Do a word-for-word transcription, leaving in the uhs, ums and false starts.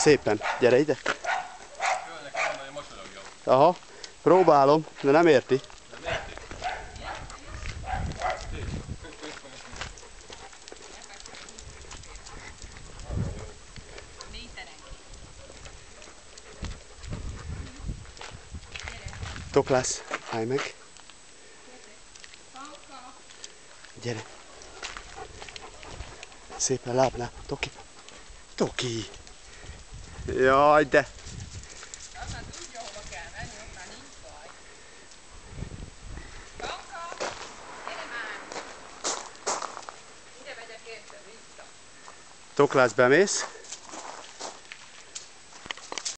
Szépen. Gyere ide. Aha. Próbálom, de nem érti. Toklász, állj meg. Gyere. Szépen lábnál. Toki. Toki. Jaj, de. Aztán tudja, hova kell menni, ott már nincs baj. Kanka, gyere már. Ide megyek érte vissza. Toklász, bemész.